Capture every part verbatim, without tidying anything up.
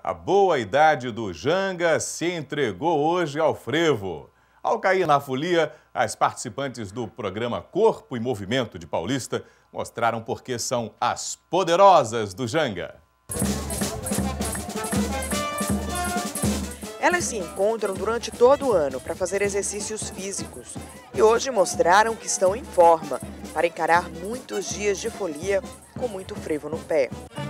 A boa idade do Janga se entregou hoje ao frevo. Ao cair na folia, as participantes do programa Corpo e Movimento de Paulista mostraram por que são as poderosas do Janga. Elas se encontram durante todo o ano para fazer exercícios físicos e hoje mostraram que estão em forma para encarar muitos dias de folia com muito frevo no pé.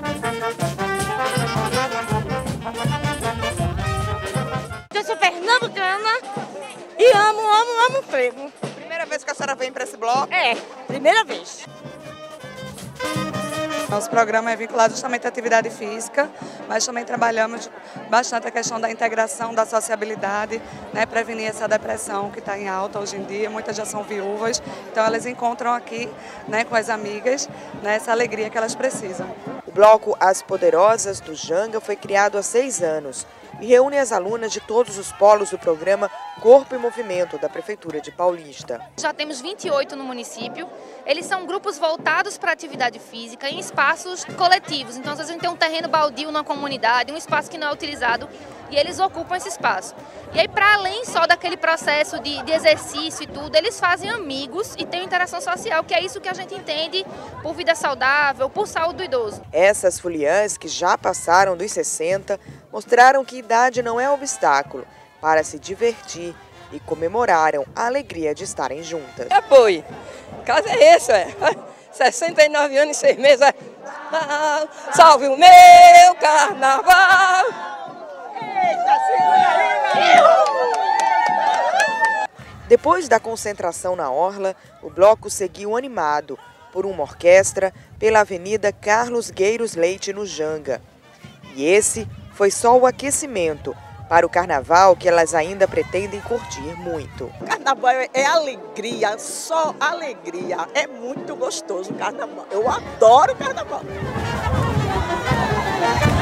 Eu sou pernambucana e amo, amo, amo frevo. Primeira vez que a senhora vem para esse bloco? É, primeira vez. Nosso programa é vinculado justamente à atividade física, mas também trabalhamos bastante a questão da integração, da sociabilidade, né, prevenir essa depressão que está em alta hoje em dia. Muitas já são viúvas, então elas encontram aqui, né, com as amigas, né, essa alegria que elas precisam. O bloco As Poderosas do Janga foi criado há seis anos e reúne as alunas de todos os polos do programa Corpo e Movimento da Prefeitura de Paulista. Já temos vinte e oito no município. Eles são grupos voltados para a atividade física em espaços coletivos. Então, às vezes a gente tem um terreno baldio na comunidade, um espaço que não é utilizado, e eles ocupam esse espaço. E aí, para além só daquele processo de, de exercício e tudo, eles fazem amigos e têm interação social, que é isso que a gente entende por vida saudável, por saúde do idoso. Essas foliãs, que já passaram dos sessenta, mostraram que idade não é obstáculo para se divertir e comemoraram a alegria de estarem juntas. Apoio. Caso é esse, é. sessenta e nove anos e seis meses. É. Ah, salve o meu carnaval! Eita, Depois da concentração na orla, o bloco seguiu animado por uma orquestra pela Avenida Carlos Gueiros Leite, no Janga. E esse foi só o aquecimento para o carnaval que elas ainda pretendem curtir muito. O carnaval é alegria, só alegria. É muito gostoso o carnaval. Eu adoro o carnaval.